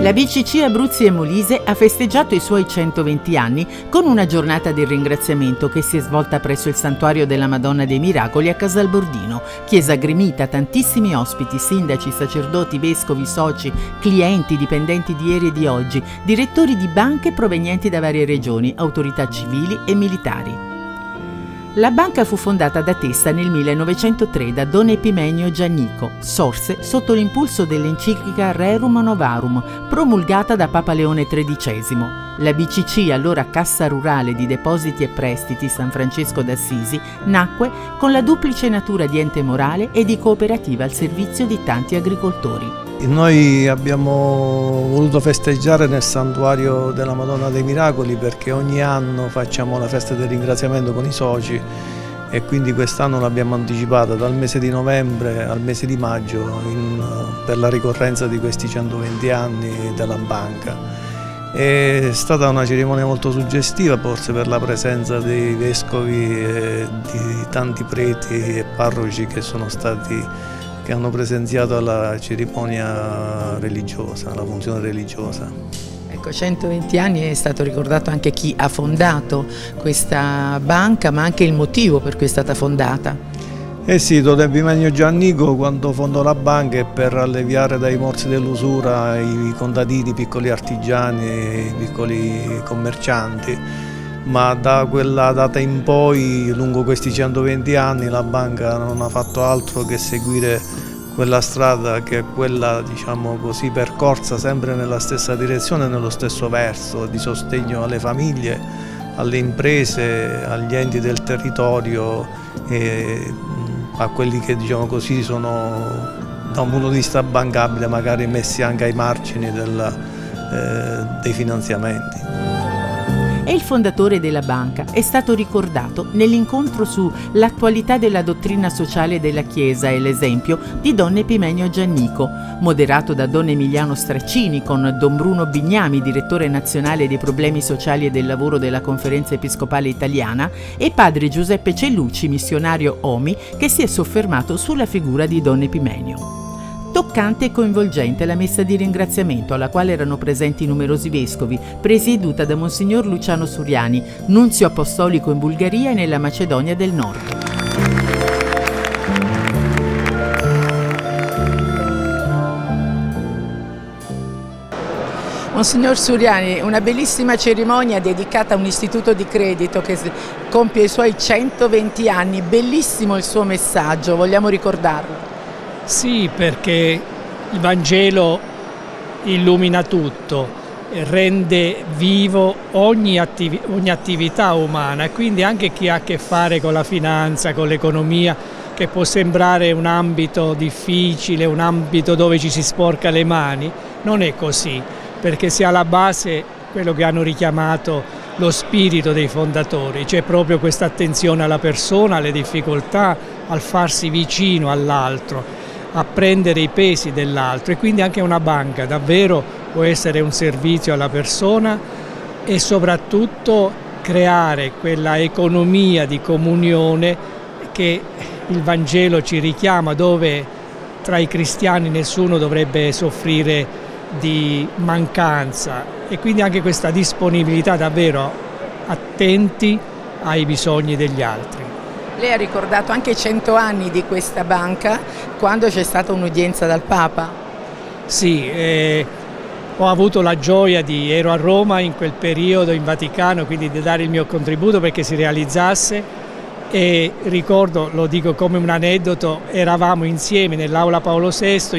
La BCC Abruzzi e Molise ha festeggiato i suoi 120 anni con una giornata del ringraziamento che si è svolta presso il Santuario della Madonna dei Miracoli a Casalbordino, chiesa gremita, tantissimi ospiti, sindaci, sacerdoti, vescovi, soci, clienti, dipendenti di ieri e di oggi, direttori di banche provenienti da varie regioni, autorità civili e militari. La banca fu fondata da Tessa nel 1903 da Don Epimenio Giannico, sorse sotto l'impulso dell'enciclica Rerum Novarum, promulgata da Papa Leone XIII. La BCC, allora Cassa Rurale di Depositi e Prestiti San Francesco d'Assisi, nacque con la duplice natura di ente morale e di cooperativa al servizio di tanti agricoltori. Noi abbiamo voluto festeggiare nel Santuario della Madonna dei Miracoli perché ogni anno facciamo la festa del ringraziamento con i soci e quindi quest'anno l'abbiamo anticipata dal mese di novembre al mese di maggio per la ricorrenza di questi 120 anni della banca. È stata una cerimonia molto suggestiva, forse per la presenza dei vescovi e di tanti preti e parroci che hanno presenziato alla cerimonia religiosa, alla funzione religiosa. Ecco, 120 anni è stato ricordato anche chi ha fondato questa banca, ma anche il motivo per cui è stata fondata. Eh sì, Don Epimenio Giannico quando fondò la banca è per alleviare dai morsi dell'usura i contadini, i piccoli artigiani, i piccoli commercianti. Ma da quella data in poi, lungo questi 120 anni, la banca non ha fatto altro che seguire quella strada che è quella, diciamo così, percorsa sempre nella stessa direzione e nello stesso verso, di sostegno alle famiglie, alle imprese, agli enti del territorio e a quelli che, diciamo così, sono da un punto di vista bancabile magari messi anche ai margini dei finanziamenti. E il fondatore della banca è stato ricordato nell'incontro sull'attualità della dottrina sociale della Chiesa e l'esempio di Don Epimenio Giannico, moderato da Don Emiliano Straccini con Don Bruno Bignami, direttore nazionale dei problemi sociali e del lavoro della Conferenza Episcopale Italiana, e padre Giuseppe Cellucci, missionario OMI, che si è soffermato sulla figura di Don Epimenio. Toccante e coinvolgente la messa di ringraziamento alla quale erano presenti numerosi vescovi, presieduta da Monsignor Luciano Suriani, nunzio apostolico in Bulgaria e nella Macedonia del Nord. Monsignor Suriani, una bellissima cerimonia dedicata a un istituto di credito che compie i suoi 120 anni, bellissimo il suo messaggio, vogliamo ricordarlo. Sì, perché il Vangelo illumina tutto, rende vivo ogni attività umana e quindi anche chi ha a che fare con la finanza, con l'economia, che può sembrare un ambito difficile, un ambito dove ci si sporca le mani, non è così, perché si ha alla base quello che hanno richiamato lo spirito dei fondatori, c'è proprio questa attenzione alla persona, alle difficoltà, al farsi vicino all'altro, a prendere i pesi dell'altro e quindi anche una banca davvero può essere un servizio alla persona e soprattutto creare quella economia di comunione che il Vangelo ci richiama, dove tra i cristiani nessuno dovrebbe soffrire di mancanza e quindi anche questa disponibilità davvero attenti ai bisogni degli altri. Lei ha ricordato anche 100 anni di questa banca quando c'è stata un'udienza dal Papa. Sì, ho avuto la gioia ero a Roma in quel periodo in Vaticano, quindi di dare il mio contributo perché si realizzasse e ricordo, lo dico come un aneddoto, eravamo insieme nell'Aula Paolo VI in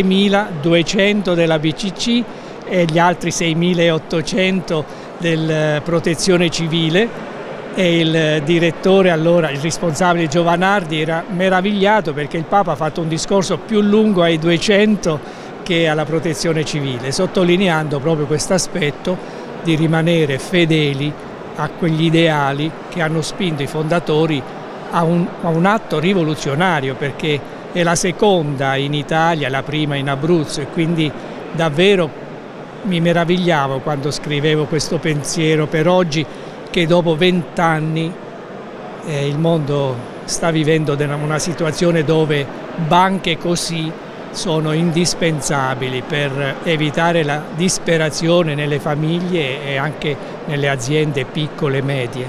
7.200 della BCC e gli altri 6.800 del Protezione Civile. E il direttore allora, il responsabile Giovanardi, era meravigliato perché il Papa ha fatto un discorso più lungo ai 200 che alla Protezione Civile, sottolineando proprio questo aspetto di rimanere fedeli a quegli ideali che hanno spinto i fondatori a un atto rivoluzionario, perché è la seconda in Italia, la prima in Abruzzo, e quindi davvero mi meravigliavo quando scrivevo questo pensiero per oggi, che dopo 20 anni il mondo sta vivendo una situazione dove banche così sono indispensabili per evitare la disperazione nelle famiglie e anche nelle aziende piccole e medie.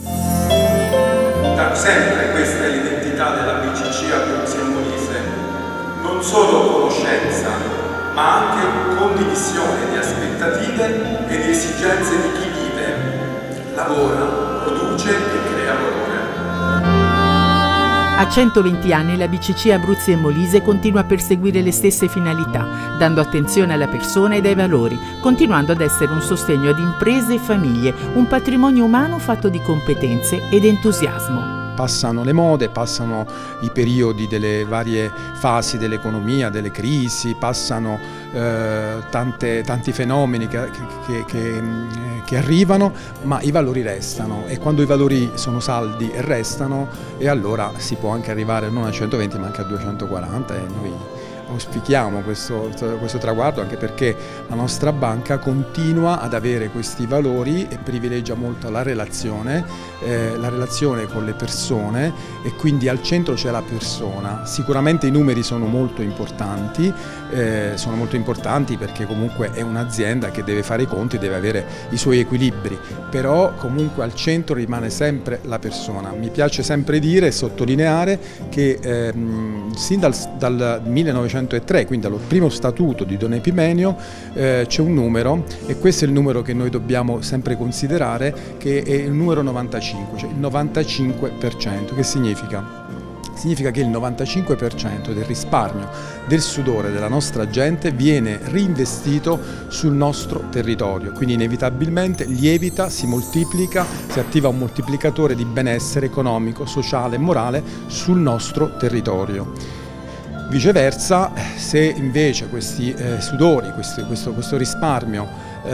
Da sempre questa è l'identità della BCC Abruzzo e Molise, non solo conoscenza, ma anche condivisione di aspettative e di esigenze di chi vive, lavora, produce e crea valore. A 120 anni la BCC Abruzzo e Molise continua a perseguire le stesse finalità, dando attenzione alla persona e ai valori, continuando ad essere un sostegno ad imprese e famiglie, un patrimonio umano fatto di competenze ed entusiasmo. Passano le mode, passano i periodi delle varie fasi dell'economia, delle crisi, passano tanti fenomeni che arrivano, ma i valori restano, e quando i valori sono saldi e restano, e allora si può anche arrivare non a 120 ma anche a 240, e noi auspichiamo questo traguardo, anche perché la nostra banca continua ad avere questi valori e privilegia molto la relazione con le persone, e quindi al centro c'è la persona. Sicuramente i numeri sono molto importanti perché comunque è un'azienda che deve fare i conti, deve avere i suoi equilibri, però comunque al centro rimane sempre la persona. Mi piace sempre dire e sottolineare che sin dal 1903, quindi dal primo statuto di Don Epimenio, c'è un numero, e questo è il numero che noi dobbiamo sempre considerare, che è il numero 95, cioè il 95%. Che significa? Significa che il 95% del risparmio, del sudore della nostra gente viene reinvestito sul nostro territorio, quindi inevitabilmente lievita, si moltiplica, si attiva un moltiplicatore di benessere economico, sociale e morale sul nostro territorio. Viceversa, se invece questi sudori, questo risparmio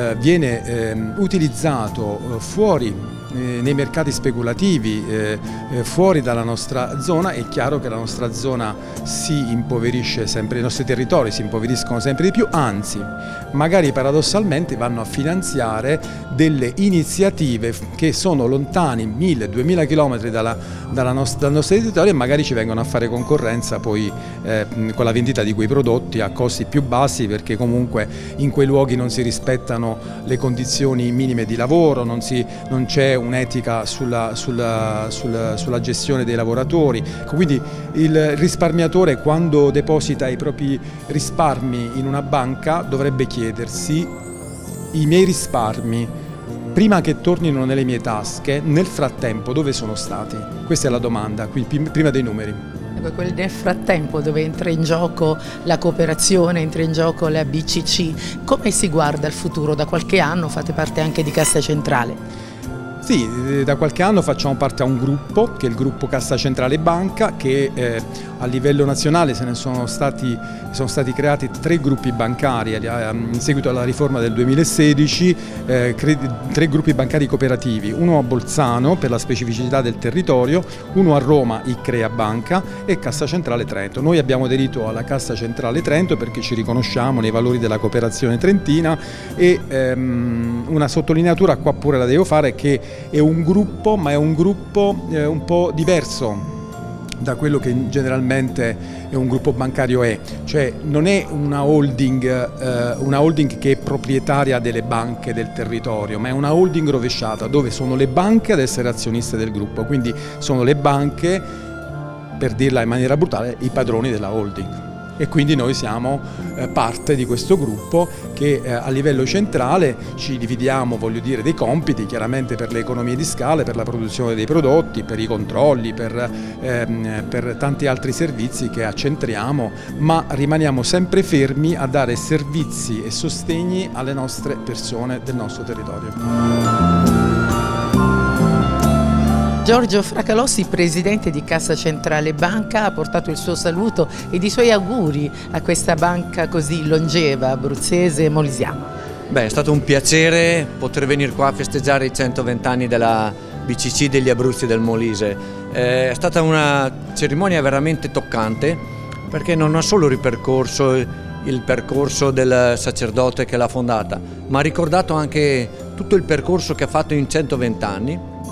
viene utilizzato fuori nei mercati speculativi, fuori dalla nostra zona, è chiaro che la nostra zona si impoverisce sempre, i nostri territori si impoveriscono sempre di più, anzi magari paradossalmente vanno a finanziare delle iniziative che sono lontani 1000-2000 km dal nostro territorio, e magari ci vengono a fare concorrenza poi con la vendita di quei prodotti a costi più bassi, perché comunque in quei luoghi non si rispettano le condizioni minime di lavoro, non c'è un'etica sulla gestione dei lavoratori. Quindi il risparmiatore, quando deposita i propri risparmi in una banca, dovrebbe chiedersi: i miei risparmi, prima che tornino nelle mie tasche, nel frattempo dove sono stati? Questa è la domanda, prima dei numeri. Nel frattempo, dove entra in gioco la cooperazione, entra in gioco la BCC, come si guarda al futuro? Da qualche anno fate parte anche di Cassa Centrale. Sì, da qualche anno facciamo parte a un gruppo, che è il gruppo Cassa Centrale Banca, che a livello nazionale sono stati creati 3 gruppi bancari in seguito alla riforma del 2016, 3 gruppi bancari cooperativi, uno a Bolzano per la specificità del territorio, uno a Roma, Icrea Banca, e Cassa Centrale Trento. Noi abbiamo aderito alla Cassa Centrale Trento perché ci riconosciamo nei valori della cooperazione trentina, e una sottolineatura qua pure la devo fare, che è un gruppo, ma è un gruppo un po' diverso da quello che generalmente è un gruppo bancario cioè non è una holding che è proprietaria delle banche del territorio, ma è una holding rovesciata, dove sono le banche ad essere azioniste del gruppo, quindi sono le banche, per dirla in maniera brutale, i padroni della holding. E quindi noi siamo parte di questo gruppo che a livello centrale ci dividiamo, voglio dire, dei compiti, chiaramente per le economie di scala, per la produzione dei prodotti, per i controlli, per tanti altri servizi che accentriamo, ma rimaniamo sempre fermi a dare servizi e sostegni alle nostre persone del nostro territorio. Giorgio Fracalossi, presidente di Cassa Centrale Banca, ha portato il suo saluto ed i suoi auguri a questa banca così longeva, abruzzese e molisiana. Beh, è stato un piacere poter venire qua a festeggiare i 120 anni della BCC degli Abruzzi e del Molise. È stata una cerimonia veramente toccante, perché non ha solo ripercorso il percorso del sacerdote che l'ha fondata, ma ha ricordato anche tutto il percorso che ha fatto in 120 anni,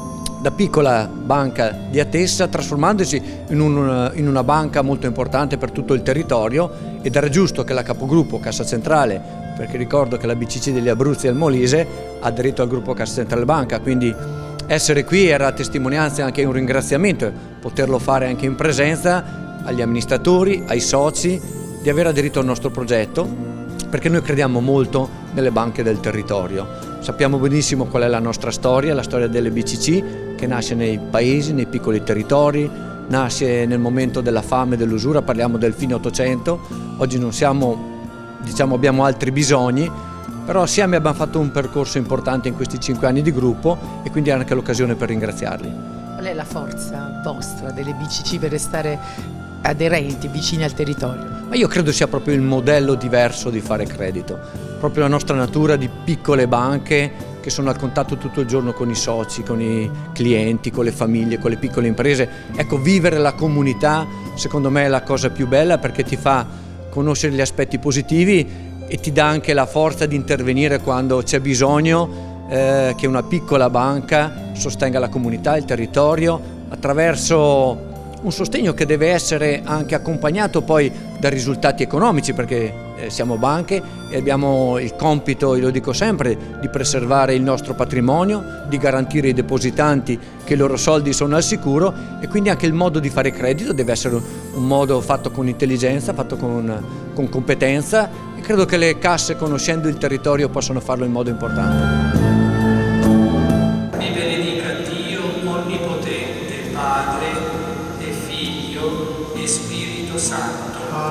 da piccola banca di Atessa, trasformandosi in una banca molto importante per tutto il territorio, ed era giusto che la capogruppo Cassa Centrale, perché ricordo che la BCC degli Abruzzi e il Molise ha aderito al gruppo Cassa Centrale Banca, quindi essere qui era testimonianza e anche un ringraziamento, poterlo fare anche in presenza agli amministratori, ai soci, di aver aderito al nostro progetto, perché noi crediamo molto nelle banche del territorio. Sappiamo benissimo qual è la nostra storia, la storia delle BCC, che nasce nei paesi, nei piccoli territori, nasce nel momento della fame e dell'usura, parliamo del fine Ottocento. Oggi non siamo, abbiamo altri bisogni, però assieme abbiamo fatto un percorso importante in questi 5 anni di gruppo, e quindi è anche l'occasione per ringraziarli. Qual è la forza vostra delle BCC per restare aderenti, vicini al territorio? Ma io credo sia proprio il modello diverso di fare credito, proprio la nostra natura di piccole banche che sono al contatto tutto il giorno con i soci, con i clienti, con le famiglie, con le piccole imprese. Ecco, vivere la comunità secondo me è la cosa più bella, perché ti fa conoscere gli aspetti positivi e ti dà anche la forza di intervenire quando c'è bisogno che una piccola banca sostenga la comunità, il territorio, attraverso un sostegno che deve essere anche accompagnato poi da risultati economici, perché siamo banche e abbiamo il compito, io lo dico sempre, di preservare il nostro patrimonio, di garantire ai depositanti che i loro soldi sono al sicuro, e quindi anche il modo di fare credito deve essere un modo fatto con intelligenza, fatto con competenza, e credo che le casse, conoscendo il territorio, possano farlo in modo importante. Vi benedica Dio Onnipotente, Padre e Figlio e Spirito Santo.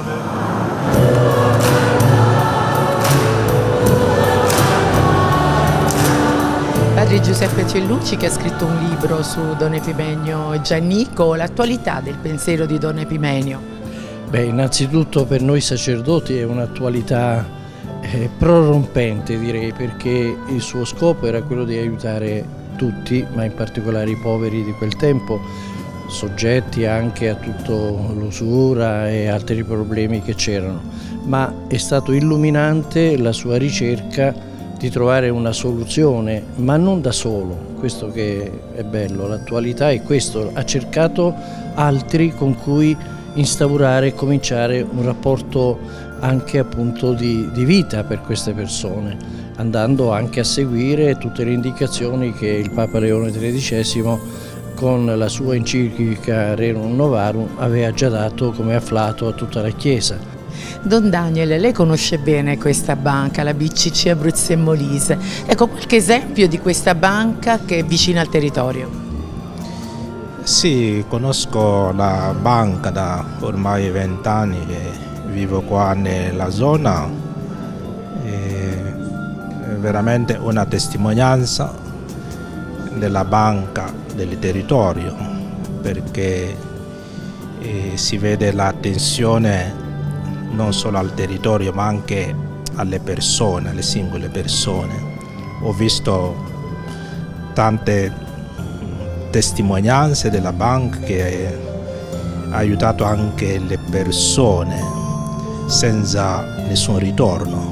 Padre Giuseppe Cellucci, che ha scritto un libro su Don Epimenio Giannico, l'attualità del pensiero di Don Epimenio. Beh, innanzitutto per noi sacerdoti è un'attualità prorompente, direi, perché il suo scopo era quello di aiutare tutti, ma in particolare i poveri di quel tempo, soggetti anche a tutto l'usura e altri problemi che c'erano, ma è stato illuminante la sua ricerca di trovare una soluzione, ma non da solo. Questo che è bello, l'attualità è questo, ha cercato altri con cui instaurare e cominciare un rapporto anche appunto di vita per queste persone, andando anche a seguire tutte le indicazioni che il Papa Leone XIII con la sua enciclica Rerum Novarum aveva già dato come afflato a tutta la Chiesa. Don Daniel, lei conosce bene questa banca, la BCC Abruzzi e Molise. Ecco qualche esempio di questa banca che è vicina al territorio. Sì, conosco la banca da ormai 20 anni che vivo qua nella zona. È veramente una testimonianza della banca del territorio, perché si vede l'attenzione non solo al territorio ma anche alle persone, alle singole persone. Ho visto tante testimonianze della banca che ha aiutato anche le persone senza nessun ritorno,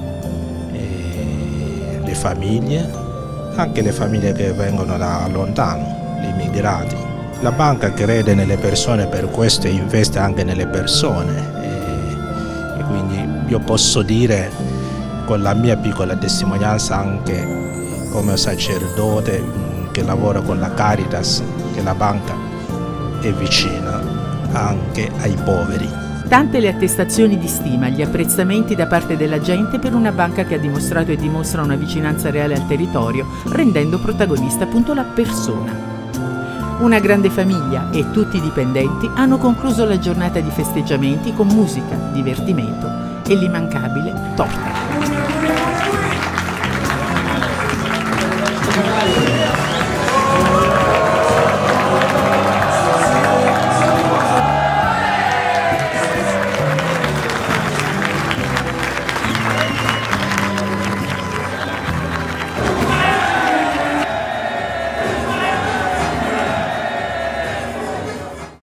e le famiglie, anche le famiglie che vengono da lontano, gli immigrati. La banca crede nelle persone, per questo investe anche nelle persone, e quindi io posso dire con la mia piccola testimonianza, anche come sacerdote che lavora con la Caritas, che la banca è vicina anche ai poveri. Tante le attestazioni di stima, gli apprezzamenti da parte della gente per una banca che ha dimostrato e dimostra una vicinanza reale al territorio, rendendo protagonista appunto la persona. Una grande famiglia e tutti i dipendenti hanno concluso la giornata di festeggiamenti con musica, divertimento e l'immancabile torta.